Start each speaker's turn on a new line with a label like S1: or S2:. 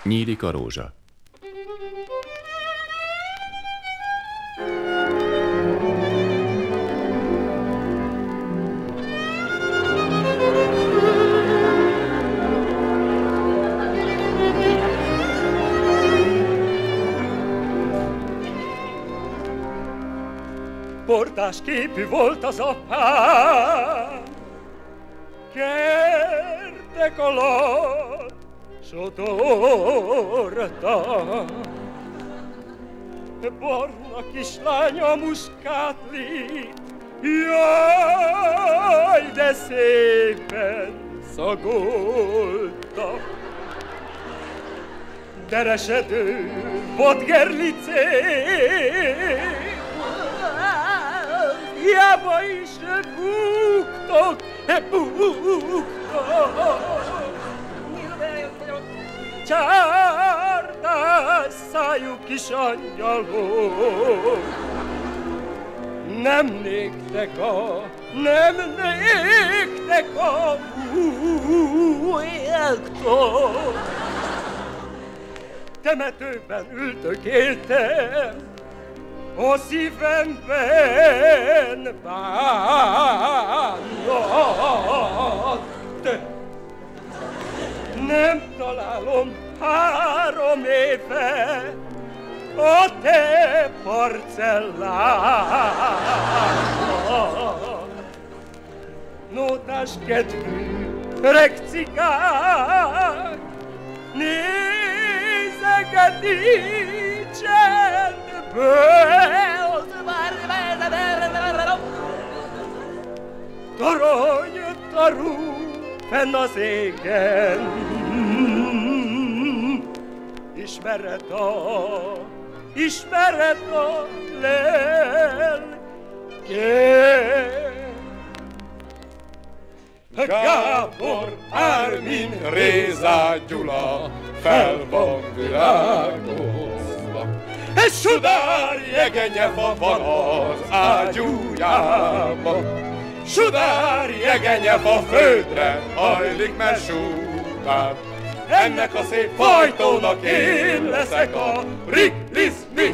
S1: Nyílik a rózsa.
S2: Bordás képű volt az apám, kertek alatt sodorta. Barna kislánya muskátli, jaj, de szépen szagolta. Deresedő bodgerlicé, hiába is buktok. Csárdás szájú kis angyalok, nem néktek a újjáktól. Temetőben üldögéltem, a szívemben bánat. Nem találom 3 éve a te parcelládat. Nótás kedvű öreg cigák nézegeti csendből. Torony, tarú fenn az égen, ismered a lelkem.
S3: Gábor, Ármin, Rézá Gyula fel van virágozva. Egy sudár jegenyefa van az ágyújában. Sudár jegenyefa földre hajlik, mert sudár. Ennek a szép fajtónak én leszek a Rick-Lisz-Mi.